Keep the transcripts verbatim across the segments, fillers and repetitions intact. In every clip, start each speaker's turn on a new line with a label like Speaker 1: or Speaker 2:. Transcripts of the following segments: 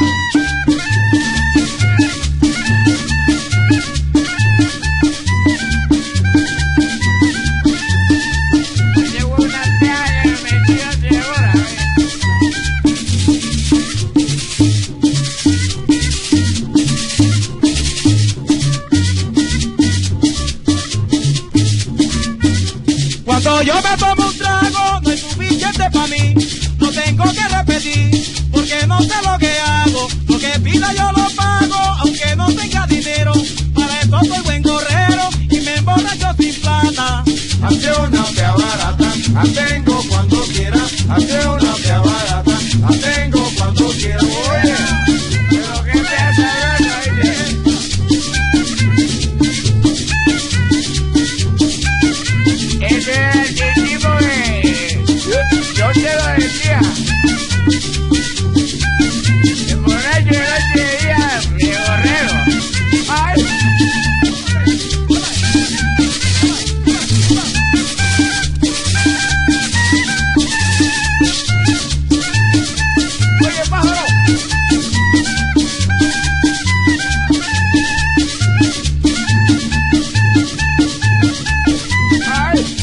Speaker 1: Cuando yo me tomo un trago, no es suficiente para mí. No tengo que repetir, porque no sé lo que hago. Lo que pida yo lo pago, aunque no tenga dinero. Para eso soy buen gorrero y me emborracho sin plata.
Speaker 2: Hazte una fea barata, la tengo cuando quiera. Hazte una fea barata, la tengo cuando quiera. Oye, pero que te hace ese es el tipo que yo, yo te lo decía. El borracho de noche día, mi gorrero. Ay. Oye, pájaro. Ay.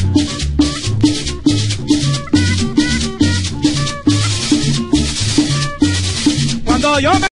Speaker 1: Cuando yo me